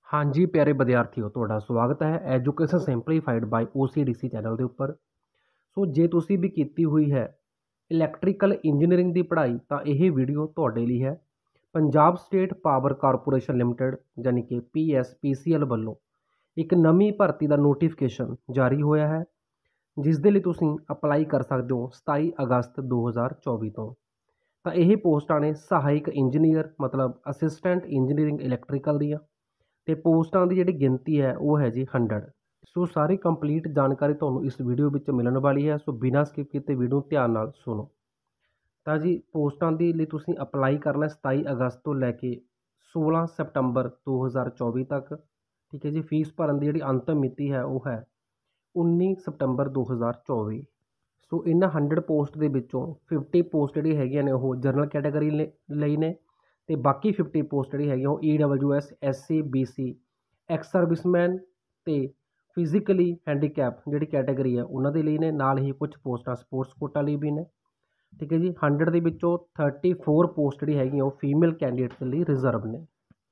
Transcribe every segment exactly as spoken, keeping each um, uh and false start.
हाँ जी प्यारे विद्यार्थियों, ਤੁਹਾਡਾ ਸਵਾਗਤ ਹੈ education simplified by O C D C channel ਦੇ ਉੱਪਰ। ਸੋ ਜੇ ਤੁਸੀਂ ਵੀ ਕੀਤੀ ਹੋਈ ਹੈ ਇਲੈਕਟ੍ਰੀਕਲ ਇੰਜੀਨੀਅਰਿੰਗ ਦੀ ਪੜ੍ਹਾਈ ਤਾਂ ਇਹ ਵੀਡੀਓ ਤੁਹਾਡੇ ਲਈ ਹੈ। Punjab state power corporation limited ਯਾਨੀ ਕਿ ਪੀ ਐਸ ਪੀ ਸੀ ਐਲ ਵੱਲੋਂ ਇੱਕ ਨਵੀਂ ਭਰਤੀ ਦਾ ਨੋਟੀਫਿਕੇਸ਼ਨ ਜਾਰੀ ਹੋਇਆ ਹੈ, ਜਿਸ ਦੇ ਲਈ ਤੁਸੀਂ ਅਪਲਾਈ ਕਰ ਸਕਦੇ ਹੋ ਸਤਾਈ ਅਗਸਤ ਦੋ ਹਜ਼ਾਰ ਚੌਵੀ ਤੋਂ। ਤਾਂ ਇਹ ਪੋਸਟਾਂ ਨੇ ਸਹਾਇਕ ਇੰਜੀਨੀਅਰ ਮਤਲਬ ਅਸਿਸਟੈਂਟ ਇੰਜੀਨੀਅਰਿੰਗ ਇਲੈਕਟ੍ਰੀਕਲ ਦੀਆਂ, ਤੇ ਪੋਸਟਾਂ ਦੀ ਜਿਹੜੀ ਗਿਣਤੀ ਹੈ ਉਹ ਹੈ ਜੀ ਹੰਡਰਡ। ਸੋ ਸਾਰੀ ਕੰਪਲੀਟ ਜਾਣਕਾਰੀ ਤੁਹਾਨੂੰ ਇਸ ਵੀਡੀਓ ਵਿੱਚ ਮਿਲਣ ਵਾਲੀ ਹੈ, ਸੋ ਬਿਨਾਂ ਸਕਿਪ ਕੀਤੇ ਵੀਡੀਓ ਧਿਆਨ ਨਾਲ ਸੁਣੋ। ਤਾਂ ਜੀ ਪੋਸਟਾਂ ਦੇ ਲਈ ਤੁਸੀਂ ਅਪਲਾਈ ਕਰਨਾ ਸਤਾਈ ਅਗਸਤ ਤੋਂ ਲੈ ਕੇ ਸੋਲਾਂ ਸਪਟੰਬਰ ਦੋ ਹਜ਼ਾਰ ਚੌਵੀ ਤੱਕ। ਠੀਕ ਹੈ ਜੀ। ਫੀਸ ਭਰਨ ਦੀ ਜਿਹੜੀ ਅੰਤਿਮ ਮਿਤੀ ਹੈ ਉਹ ਹੈ ਉੱਨੀ ਸਪਟੰਬਰ ਦੋ ਹਜ਼ਾਰ ਚੌਵੀ। ਸੋ ਇਹਨਾਂ ਹੰਡਰਡ ਪੋਸਟ ਦੇ ਵਿੱਚੋਂ ਫਿਫਟੀ ਪੋਸਟ ਜਿਹੜੀ ਹੈਗੀਆਂ ਨੇ ਉਹ ਜਨਰਲ ਕੈਟਾਗਰੀ ਲਈ ਨੇ, ਤੇ ਬਾਕੀ ਫਿਫਟੀ ਪੋਸਟ ਜਿਹੜੀ ਹੈਗੀ ਉਹ E W S S C B C ex serviceman ਤੇ ਫਿਜ਼ੀਕਲੀ ਹੈਂਡੀਕੈਪ ਜਿਹੜੀ ਕੈਟਾਗਰੀ ਹੈ ਉਹਨਾਂ ਦੇ ਲਈ ਨੇ। ਨਾਲ ਹੀ ਕੁਝ ਪੋਸਟਾਂ ਸਪੋਰਟਸ ਕੋਟਾ ਲਈ ਵੀ ਨੇ। ਠੀਕ ਹੈ ਜੀ। ਹੰਡਰਡ ਦੇ ਵਿੱਚੋਂ ਥਰਟੀ ਫੋਰ ਪੋਸਟ ਜਿਹੜੀ ਹੈਗੀ ਉਹ ਫੀਮੇਲ ਕੈਂਡੀਡੇਟ ਦੇ ਲਈ ਰਿਜ਼ਰਵ ਨੇ।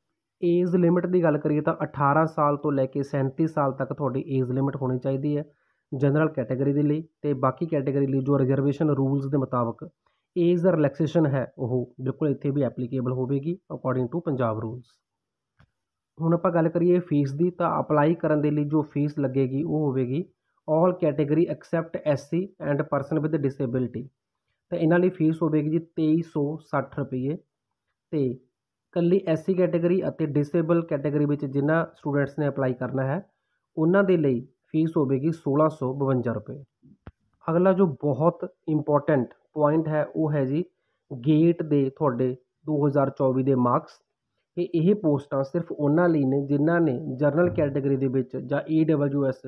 ਏਜ ਲਿਮਿਟ ਦੀ ਗੱਲ ਕਰੀਏ ਤਾਂ ਅਠਾਰਾਂ ਸਾਲ ਤੋਂ ਲੈ ਕੇ ਸੈਂਤੀ ਸਾਲ ਤੱਕ ਤੁਹਾਡੀ ਏਜ ਲਿਮਿਟ ਹੋਣੀ ਚਾਹੀਦੀ ਹੈ ਜਨਰਲ ਕੈਟਾਗਰੀ ਦੇ ਲਈ, ਤੇ ਬਾਕੀ ਕੈਟਾਗਰੀ ਲਈ ਜੋ ਰਿਜ਼ਰਵੇਸ਼ਨ ਰੂਲਸ ਦੇ ਮੁਤਾਬਕ ਏਜ ਰਿਲੈਕਸੇਸ਼ਨ ਹੈ ਉਹ ਬਿਲਕੁਲ ਇੱਥੇ ਵੀ ਐਪਲੀਕੇਬਲ ਹੋਵੇਗੀ ਅਕੋਰਡਿੰਗ ਟੂ ਪੰਜਾਬ ਰੂਲਸ। ਹੁਣ ਆਪਾਂ ਗੱਲ ਕਰੀਏ ਫੀਸ ਦੀ, ਤਾਂ ਅਪਲਾਈ ਕਰਨ ਦੇ ਲਈ ਜੋ ਫੀਸ ਲੱਗੇਗੀ ਉਹ ਹੋਵੇਗੀ all category except S C and person with disability. ਤਾਂ ਇਹਨਾਂ ਲਈ ਫੀਸ ਹੋਵੇਗੀ ਜੀ ਤੇਈ ਸੌ ਸੱਠ ਰੁਪਈਏ। ਤੇ ਇਕੱਲੀ ਐਸ ਸੀ ਕੈਟੇਗਰੀ ਅਤੇ ਡਿਸੇਬਲ ਕੈਟੇਗਰੀ ਵਿੱਚ ਜਿਨ੍ਹਾਂ ਸਟੂਡੈਂਟਸ ਨੇ ਅਪਲਾਈ ਕਰਨਾ ਹੈ ਉਹਨਾਂ ਦੇ ਲਈ ਫੀਸ ਹੋਵੇਗੀ ਸੋਲਾਂ ਸੌ ਬਵੰਜਾ ਰੁਪਏ। ਅਗਲਾ ਜੋ ਬਹੁਤ ਇੰਪੋਰਟੈਂਟ ਪੁਆਇੰਟ ਹੈ ਉਹ ਹੈ ਜੀ ਗੇਟ ਦੇ ਤੁਹਾਡੇ ਦੋ ਹਜ਼ਾਰ ਚੌਵੀ ਦੇ ਮਾਰਕਸ। ਕਿ ਇਹ ਪੋਸਟਾਂ ਸਿਰਫ ਉਹਨਾਂ ਲਈ ਨੇ ਜਿਨ੍ਹਾਂ ਨੇ ਜਨਰਲ ਕੈਟਾਗਰੀ ਦੇ ਵਿੱਚ ਜਾਂ ਈ ਡਬਲਯੂ ਐਸ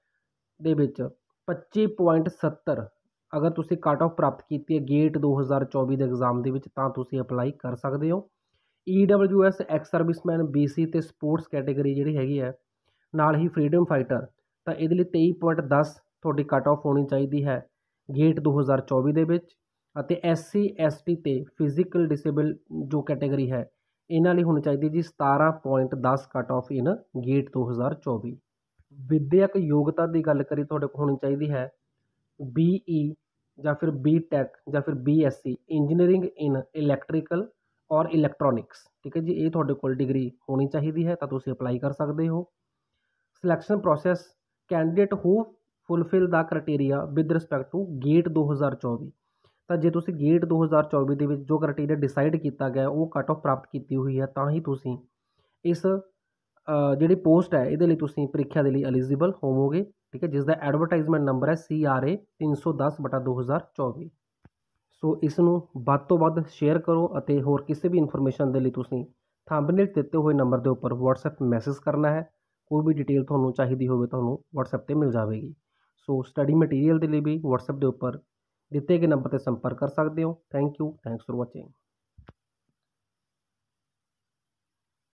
ਦੇ ਵਿੱਚ ਪੱਚੀ ਪੁਆਇੰਟ ਸੱਤਰ ਅਗਰ ਤੁਸੀਂ ਕੱਟ ਆਫ ਪ੍ਰਾਪਤ ਕੀਤੀ ਹੈ ਗੇਟ ਦੋ ਹਜ਼ਾਰ ਚੌਵੀ ਦੇ ਐਗਜ਼ਾਮ ਦੇ ਵਿੱਚ ਤਾਂ ਤੁਸੀਂ ਅਪਲਾਈ ਕਰ ਸਕਦੇ ਹੋ। E W S ex serviceman B C ਅਤੇ ਸਪੋਰਟਸ ਕੈਟੇਗਰੀ ਜਿਹੜੀ ਹੈਗੀ ਹੈ, ਨਾਲ ਹੀ ਫਰੀਡਮ ਫਾਈਟਰ, ਤਾਂ ਇਹਦੇ ਲਈ ਤੇਈ ਪੁਆਇੰਟ ਦਸ ਤੁਹਾਡੀ ਕੱਟ ਆਫ ਹੋਣੀ ਚਾਹੀਦੀ ਹੈ ਗੇਟ ਦੋ ਹਜ਼ਾਰ ਚੌਵੀ ਦੇ ਵਿੱਚ। ਅਤੇ ਐਸ ਸੀ ਐਸ ਟੀ ਅਤੇ ਫਿਜ਼ੀਕਲ ਡਿਸੇਬਲ ਜੋ ਕੈਟੇਗਰੀ ਹੈ ਇਹਨਾਂ ਲਈ ਹੋਣੀ ਚਾਹੀਦੀ ਜੀ ਸਤਾਰਾਂ ਪੁਆਇੰਟ ਦਸ ਕੱਟ ਆਫ ਇਨ ਗੇਟ ਦੋ ਹਜ਼ਾਰ ਚੌਵੀ। ਵਿੱਦਿਅਕ ਯੋਗਤਾ ਦੀ ਗੱਲ ਕਰੀ ਤੁਹਾਡੇ ਕੋਲ ਹੋਣੀ ਚਾਹੀਦੀ ਹੈ ਬੀ ਈ ਜਾਂ ਫਿਰ ਬੀ ਟੈਕ ਜਾਂ ਫਿਰ B S C engineering in electrical ਔਰ ਇਲੈਕਟ੍ਰੋਨਿਕਸ। ਠੀਕ ਹੈ ਜੀ। ਇਹ ਤੁਹਾਡੇ ਕੋਲ ਡਿਗਰੀ ਹੋਣੀ ਚਾਹੀਦੀ ਹੈ ਤਾਂ ਤੁਸੀਂ ਅਪਲਾਈ ਕਰ ਸਕਦੇ ਹੋ। Selection process candidate who fulfil the criteria with respect to GATE ਦੋ ਹਜ਼ਾਰ ਚੌਵੀ। ਤਾਂ ਜੇ ਤੁਸੀਂ ਗੇਟ ਦੋ ਹਜ਼ਾਰ ਚੌਵੀ ਦੇ ਵਿੱਚ ਜੋ ਕ੍ਰਾਈਟੇਰੀਆ ਡਿਸਾਈਡ ਕੀਤਾ ਗਿਆ ਉਹ ਕੱਟ ਆਫ ਪ੍ਰਾਪਤ ਕੀਤੀ ਹੋਈ ਹੈ ਤਾਂ ਹੀ ਤੁਸੀਂ ਇਸ ਜਿਹੜੀ ਪੋਸਟ ਹੈ ਇਹਦੇ ਲਈ ਤੁਸੀਂ ਪ੍ਰੀਖਿਆ ਦੇ ਲਈ ਐਲੀਜੀਬਲ ਹੋਵੋਗੇ। ਠੀਕ ਹੈ। ਜਿਸ ਦਾ ਐਡਵਰਟਾਈਜ਼ਮੈਂਟ ਨੰਬਰ ਹੈ ਸੀ ਆਰ ਏ ਤਿੰਨ ਸੌ ਦਸ ਬਟਾ ਦੋ ਹਜ਼ਾਰ ਚੌਵੀ। ਸੋ ਇਸ ਨੂੰ ਵੱਧ ਤੋਂ ਵੱਧ ਸ਼ੇਅਰ ਕਰੋ ਅਤੇ ਹੋਰ ਕਿਸੇ ਵੀ ਇਨਫੋਰਮੇਸ਼ਨ ਦੇ ਲਈ ਤੁਸੀਂ ਥੰਬਨੇਲ ਦਿੱਤੇ ਹੋਏ ਨੰਬਰ ਦੇ ਉੱਪਰ ਵਟਸਐਪ ਮੈਸੇਜ ਕਰਨਾ ਹੈ। ਕੋਈ ਵੀ ਡਿਟੇਲ ਤੁਹਾਨੂੰ ਚਾਹੀਦੀ ਹੋਵੇ ਤੁਹਾਨੂੰ ਵਟਸਐਪ 'ਤੇ ਮਿਲ ਜਾਵੇਗੀ। ਸੋ ਸਟੱਡੀ ਮਟੀਰੀਅਲ ਦੇ ਲਈ ਵੀ ਵਟਸਐਪ ਦੇ ਉੱਪਰ ਦਿੱਤੇ ਗਏ ਨੰਬਰ 'ਤੇ ਸੰਪਰਕ ਕਰ ਸਕਦੇ ਹੋ। Thank you. Thanks for watching.